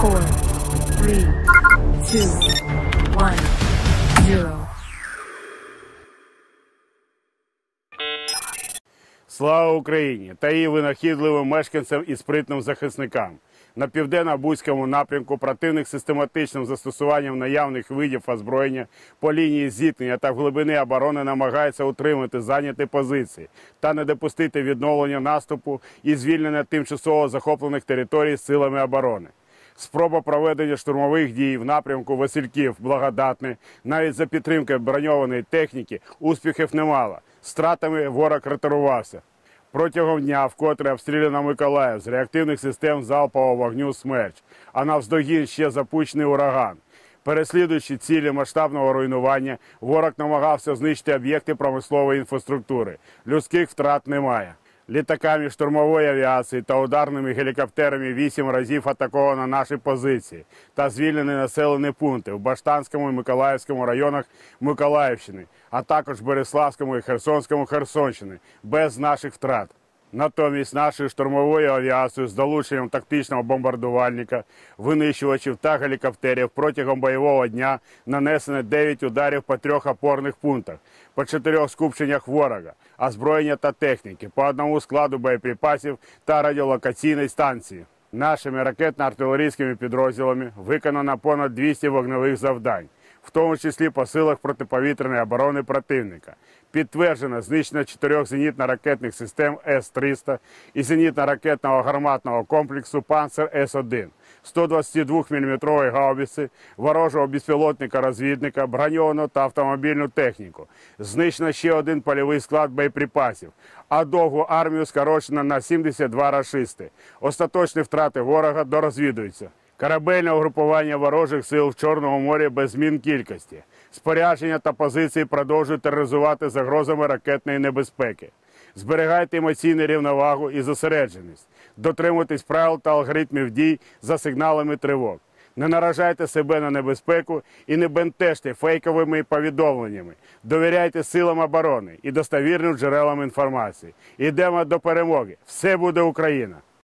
4, 3, 2, 1, 0. Слава Україні та її винахідливим мешканцям і спритним захисникам. На південно-бузькому напрямку противник систематичним застосуванням наявних видів озброєння по лінії зіткнення та в глибини оборони намагається утримати зайняті позиції та не допустити відновлення наступу і звільнення тимчасово захоплених територій силами оборони. Спроба проведення штурмових дій в напрямку Васильків-Благодатне навіть за підтримкою броньованої техніки успіхів немало. Стратами ворог ретирувався. Протягом дня вкотре обстріляно Миколаїв з реактивних систем залпового вогню «Смерч», а навздогін ще запущений ураган. Переслідуючи цілі масштабного руйнування, ворог намагався знищити об'єкти промислової інфраструктури. Людських втрат немає. Літаками штурмової авіації та ударними гелікоптерами 8 разів атаковано наші позиції та звільнені населені пункти в Баштанському і Миколаївському районах Миколаївщини, а також Береславському і Херсонському Херсонщини, без наших втрат. Натомість нашою штурмовою авіацією з долученням тактичного бомбардувальника, винищувачів та гелікоптерів протягом бойового дня нанесено 9 ударів по 3 опорних пунктах, по 4 скупченнях ворога, озброєння та техніки, по 1 складу боєприпасів та радіолокаційній станції. Нашими ракетно-артилерійськими підрозділами виконано понад 200 вогневих завдань, в тому числі по силах протиповітряної оборони противника. Підтверджено знищення 4 зенітно-ракетних систем С-300 і зенітно-ракетного гарматного комплексу «Панцер С-1», 122 мм гаубиці, ворожого безпілотника-розвідника, броньовану та автомобільну техніку. Знищено ще 1 польовий склад боєприпасів, а довгу армію скорочено на 72 рашисти. Остаточні втрати ворога дорозвідуються. Корабельне угрупування ворожих сил в Чорному морі без змін кількості. Спорядження та позиції продовжують тероризувати загрозами ракетної небезпеки. Зберігайте емоційну рівновагу і зосередженість. Дотримуйтесь правил та алгоритмів дій за сигналами тривог. Не наражайте себе на небезпеку і не бентежте фейковими повідомленнями. Довіряйте силам оборони і достовірним джерелам інформації. Йдемо до перемоги. Все буде Україна!